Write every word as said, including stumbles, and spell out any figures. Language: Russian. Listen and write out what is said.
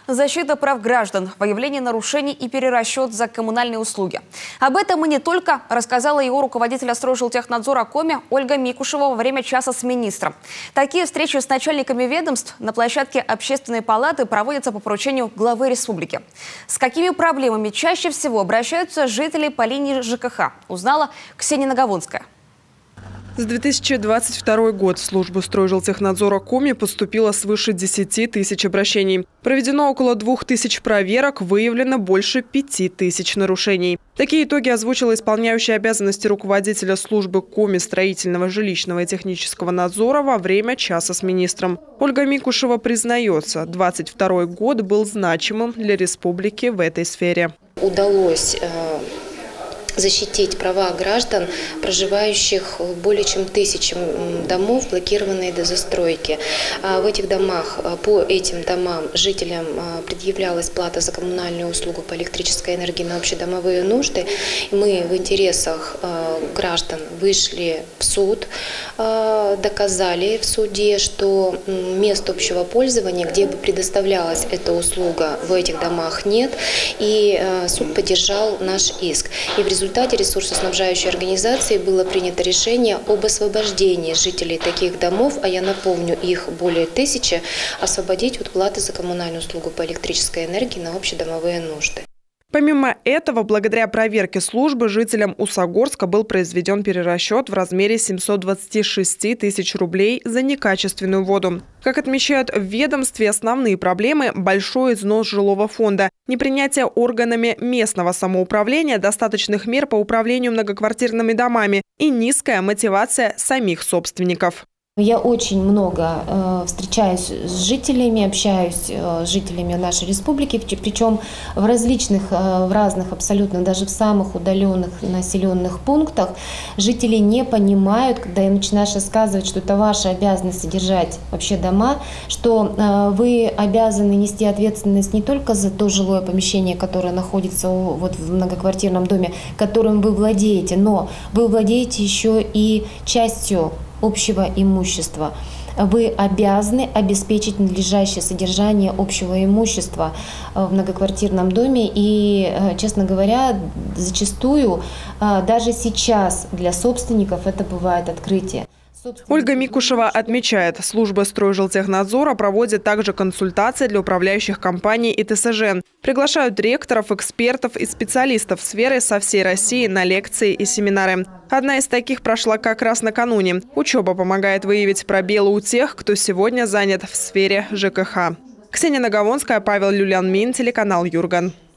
Защита прав граждан, выявление нарушений и перерасчет за коммунальные услуги. Об этом и не только рассказала его руководитель Стройжилтехнадзора Коми Ольга Микушева во время часа с министром. Такие встречи с начальниками ведомств на площадке Общественной палаты проводятся по поручению главы республики. С какими проблемами чаще всего обращаются жители по линии ЖКХ, узнала Ксения Наговонская. За две тысячи двадцать второй год в службу Стройжилтехнадзора Коми поступило свыше десяти тысяч обращений. Проведено около двух тысяч проверок, выявлено больше пяти тысяч нарушений. Такие итоги озвучила исполняющая обязанности руководителя службы Коми строительного, жилищного и технического надзора во время часа с министром. Ольга Микушева признается, двадцать второй год был значимым для республики в этой сфере. Удалось защитить права граждан, проживающих в более чем тысячи домов, блокированные до застройки. В этих домах, по этим домам жителям предъявлялась плата за коммунальную услугу по электрической энергии на общедомовые нужды. Мы в интересах граждан вышли в суд, доказали в суде, что мест общего пользования, где бы предоставлялась эта услуга, в этих домах нет, и суд поддержал наш иск. И в результате В результате ресурсоснабжающей организации было принято решение об освобождении жителей таких домов, а я напомню, их более тысячи, освободить от платы за коммунальную услугу по электрической энергии на общедомовые нужды. Помимо этого, благодаря проверке службы, жителям Усогорска был произведен перерасчет в размере семисот двадцати шести тысяч рублей за некачественную воду. Как отмечают в ведомстве, основные проблемы – большой износ жилого фонда, непринятие органами местного самоуправления достаточных мер по управлению многоквартирными домами и низкая мотивация самих собственников. Я очень много э, встречаюсь с жителями, общаюсь э, с жителями нашей республики, причем в различных, э, в разных абсолютно, даже в самых удаленных населенных пунктах. Жители не понимают, когда им начинаешь рассказывать, что это ваша обязанность содержать вообще дома, что э, вы обязаны нести ответственность не только за то жилое помещение, которое находится у, вот, в многоквартирном доме, которым вы владеете, но вы владеете еще и частью общего имущества. Вы обязаны обеспечить надлежащее содержание общего имущества в многоквартирном доме. И, честно говоря, зачастую даже сейчас для собственников это бывает открытие. Ольга Микушева отмечает, служба Стройжилтехнадзора проводит также консультации для управляющих компаний и ТСЖ. Приглашают ректоров, экспертов и специалистов сферы со всей России на лекции и семинары. Одна из таких прошла как раз накануне. Учеба помогает выявить пробелы у тех, кто сегодня занят в сфере ЖКХ. Ксения Наговонская, Павел Люлянмин, телеканал Юрган.